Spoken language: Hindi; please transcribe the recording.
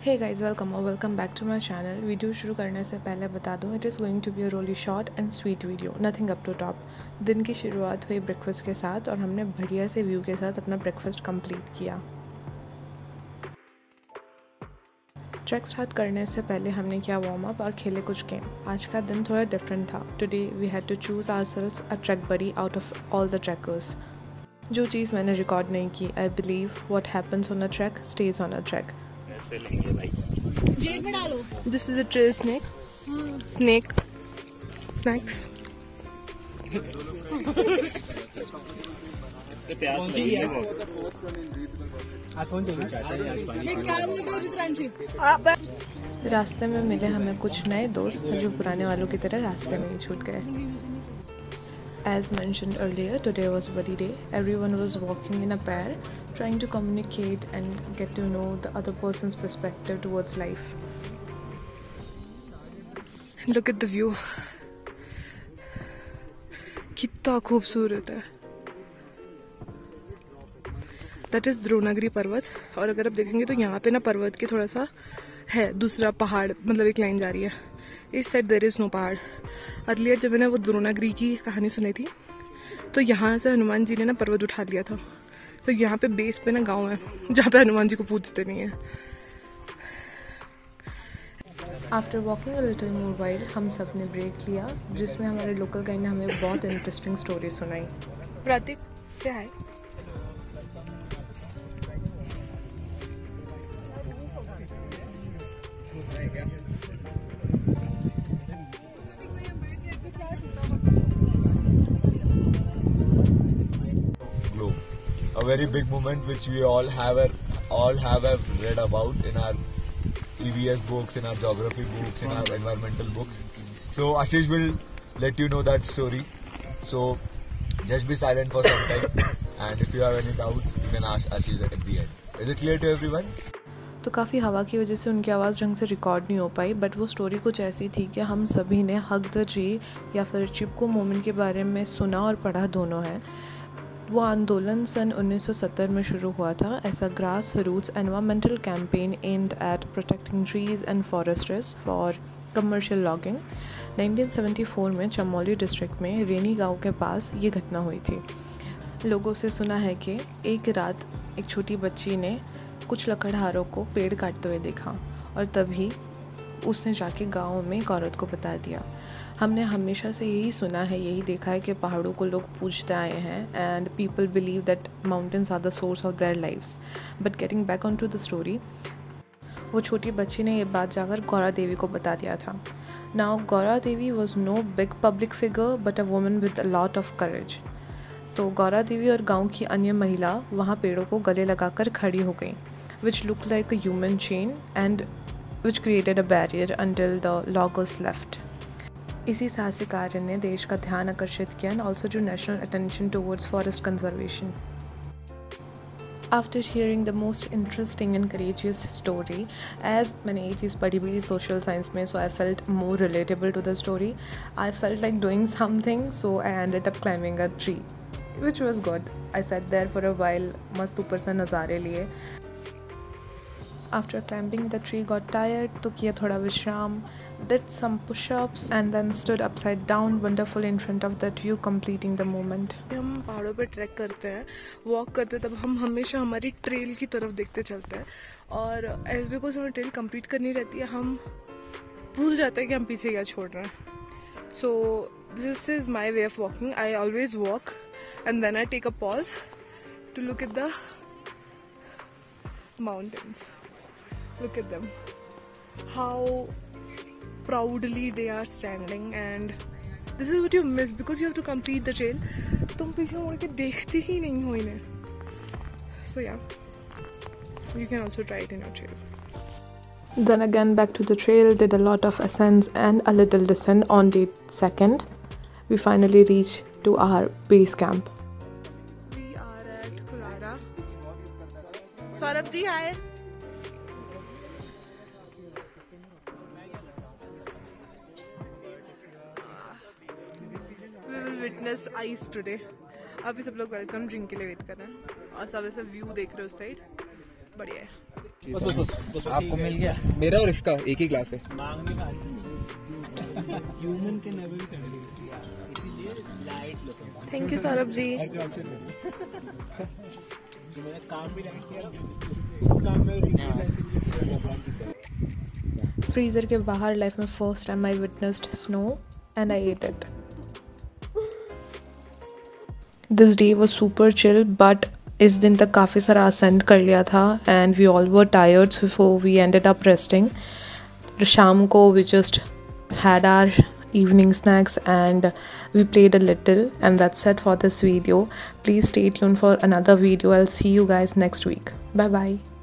Hey guys, welcome back to my channel. Video शुरू करने से पहले बता दूं, it is going to be a really short and sweet video, nothing up to top. दिन की शुरुआत हुई ब्रेकफास्ट के साथ और हमने बढ़िया से व्यू के साथ अपना ब्रेकफास्ट कंप्लीट किया। ट्रैक स्टार्ट करने से पहले हमने किया वार्म अप और खेले कुछ गेम। आज का दिन थोड़ा डिफरेंट था। Today we had to choose ourselves a track buddy out of all the trackers. जो चीज़ मैंने रिकॉर्ड नहीं की, I believe what happens on a track stage on a track. This is a trail snake. Snacks. रास्ते में मिले हमें कुछ नए दोस्त जो पुराने वालों की तरह रास्ते में ही छूट गए। As mentioned earlier, today was buddy day. Everyone was walking in a pair, trying to communicate and get to know the other person's perspective towards life. Look at the view. कितना खूबसूरत है। That is द्रोणागिरी पर्वत। और अगर आप देखेंगे तो यहाँ पे ना पर्वत के थोड़ा सा है दूसरा पहाड़, मतलब एक लाइन जा रही है। इस साइड देयर इज नो पहाड़। अर्लियर जब मैंने वो द्रोणागिरी की कहानी सुनी थी तो यहाँ से हनुमान जी ने ना पर्वत उठा लिया था। तो यहाँ पे बेस पे ना गांव है जहाँ पे हनुमान जी को पूजते नहीं है। After walking a little more while हम सब ने ब्रेक लिया, जिसमें हमारे लोकल गाइड ने हमें बहुत इंटरेस्टिंग स्टोरी सुनाई। प्रतीक से हाय। A very big moment which we all have read about in our EVS books, in our geography books, in our environmental books. So Ashish will let you know that story. So just be silent for some time, and if you have any doubts, you can ask Ashish at the end. Is it clear to everyone? तो काफ़ी हवा की वजह से उनकी आवाज़ ढंग से रिकॉर्ड नहीं हो पाई, बट वो स्टोरी कुछ ऐसी थी कि हम सभी ने हग द ट्री या फिर चिपको मोमेंट के बारे में सुना और पढ़ा दोनों है। वो आंदोलन सन 1970 में शुरू हुआ था as a grass roots environmental campaign aimed at protecting trees and forests for commercial logging. 1974 में चमोली डिस्ट्रिक्ट में रेनी गांव के पास ये घटना हुई थी। लोगों से सुना है कि एक रात एक छोटी बच्ची ने कुछ लकड़हारों को पेड़ काटते हुए देखा और तभी उसने जाके गांव में एक औरत को बता दिया। हमने हमेशा से यही सुना है, यही देखा है कि पहाड़ों को लोग पूजते आए हैं and people believe that mountains are the source of their lives. But getting back on to the story, वो छोटी बच्ची ने ये बात जाकर गौरा देवी को बता दिया था। Now Gaura Devi was no big public figure but a woman with a lot of courage. तो गौरा देवी और गांव की अन्य महिला वहाँ पेड़ों को गले लगाकर खड़ी हो गई, which look like a human chain and which created a barrier until the loggers left. इसी साहसिक कार्य ने देश का ध्यान आकर्षित किया and also to national attention towards forest conservation. After hearing the most interesting and courageous story, as मैंने ये चीज़ पढ़ी हुई थी सोशल साइंस में, so I felt more relatable to the story. I felt like doing something, so I ended up climbing a tree which was good. I sat there for a while, मस्त ऊपर से नज़ारे लिए। After climbing the tree, got tired, तो किया थोड़ा विश्राम, did some push-ups and then stood upside down, wonderful in front of that view, completing the moment. हम पहाड़ों पे ट्रैक करते हैं, वॉक करते हैं, तब हम हमेशा हमारी ट्रेल की तरफ देखते चलते हैं और एज बिकॉज हमें ट्रेल कंप्लीट करनी रहती है, हम भूल जाते हैं कि हम पीछे क्या छोड़ रहे हैं। So this is my way of walking. I always walk and then I take a pause to look at the mountains. Look at them, how proudly they are standing, and this is what you miss because you have to complete the trail. तुम पीछे मुड़ के देखते ही नहीं हो इन्हें। So yeah, you can also try it in your trail. Then again back to the trail, did a lot of ascents and a little descent. On day 2nd, we finally reached to our base camp. We are at Kulara. Saurabh ji, hi. We will witness ice today. अभी सब लोग वेलकम ड्रिंक के लिए वेट कर रहे हैं और सब ऐसा व्यू देख रहे हो उस साइड, बढ़िया है। बस आपको मिल गया। मेरा और इसका एक ही ग्लास है। मांगने का ह्यूमन के नेवर बी सेटिस्फाइड, इसीलिए लाइट लो। Thank you Saurabh ji. मैंने काम भी नहीं किया, उस काम में फ्रीज़र के बाहर लाइफ में first time I witnessed snow and I ate it. This day was super chill, but इस दिन तक काफ़ी सारा असेंड कर लिया था and we all were tired before we ended up resting. शाम को we just had our evening snacks and we played a little, and that's it for this video. Please stay tuned for another video. I'll see you guys next week. Bye bye.